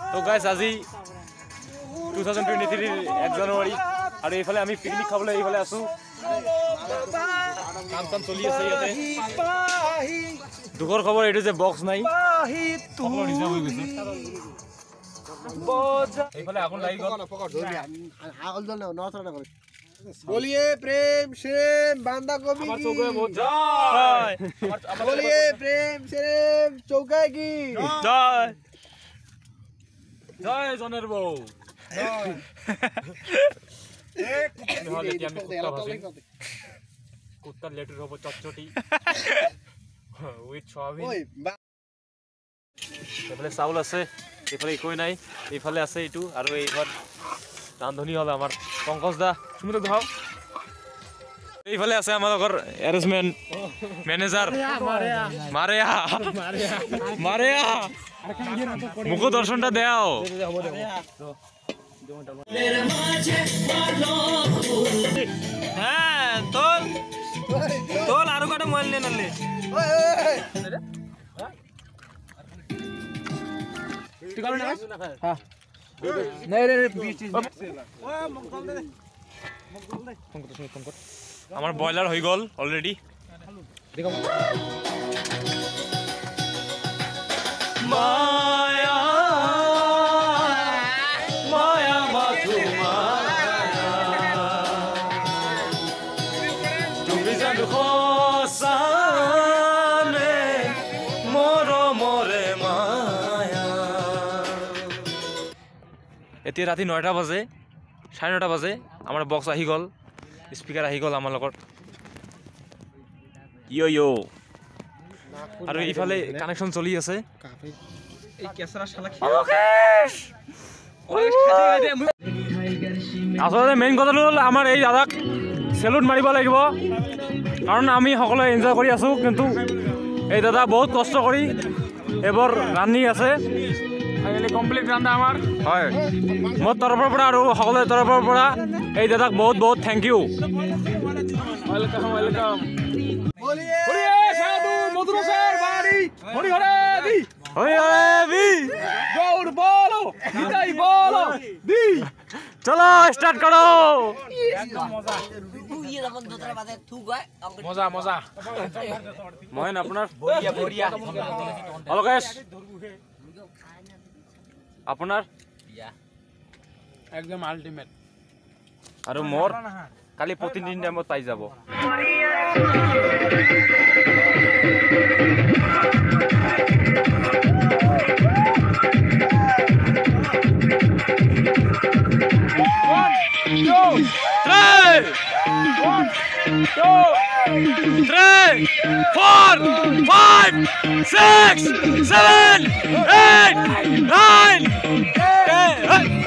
তো গাইস আজি 2023 1 জানুৱাৰী আৰু এইফালে আমি পিকনিক খাবলৈ এইফালে আছো কাম চলি আছে ইয়াতে দুখৰ খবৰ এইটো যে বক্স নাই সকলো ৰিজাৰ্ভ হৈ গৈছে এইফালে আকন লাগি গল আগল জল নছৰা কৰে बोलिए प्रेम श्रेम बांदा गोभी की चौके बहुत जय बोलिए प्रेम श्रेम चौके की जय जय जनेर बो एक নহলে কি আমি কুত্তা ভাষে কুত্তা লেটার হবো চটচটি উইথ সয়াবিন এফালে চাউল আছে এফালে কই নাই এফালে আছে এটু আৰু এইফাল ৰান্ধনি হল আমাৰ পঙ্কজ দা তুমি তো দাও এইফালে আছে আমাৰৰ এৰেঞ্জমেন্ট ম্যানেজাৰ মাৰেয়া মুখ দৰ্শনটা দেও হ্যাঁ তোল তোল আৰু কাটা মোবাইল নে নলে ঠিক আছে না হ্যাঁ नहीं रे बीच ओए मगदल दे पंकज আমার বয়লার হই গল অলরেডি দেখো মায়া মায়া মাথু মায়া তুমি জান খসানে মরমরে মায়া এতিয়া ৰাতি 9টা বাজে 9:30 বাজে আমাৰ বক্স আহি গল স্পিকাৰ আহি গল আমাৰ লগত ইয়ো আৰু ইফালে কানেকশন চলি আছে এই কেছৰা শালা alokesh আসলে মেইন কথা হল আমাৰ এই দাদাক সেলুট মাৰিব লাগিব কাৰণ আমি সকলোৱে এনজয় কৰি আছো কিন্তু এই দাদা বহুত কষ্ট কৰি এবৰ ৰান্ধি আছে ফাইনালি কমপ্লিট ৰান্ধা আমাৰ হয় মোৰ তৰফৰ পৰা আৰু সকলোৰে তৰফৰ পৰা এই দাদাক বহুত বহুত থ্যাংক ইউ ওয়েলকাম ওয়েলকাম बोलिए साधु मधुरेश्वर बाड़ी हरि हरे दी गौर बोलो निताई बोलो दी चलो स्टार्ट करो मजा मजा मोहन अपना बढ़िया बढ़िया अलोकेश अपनार एकदम अल्टीमेट আৰু মোৰ কালি প্ৰতিদিন টাইমত পাই যাব Three, 4, 5, 6, 7, 8, 9, 10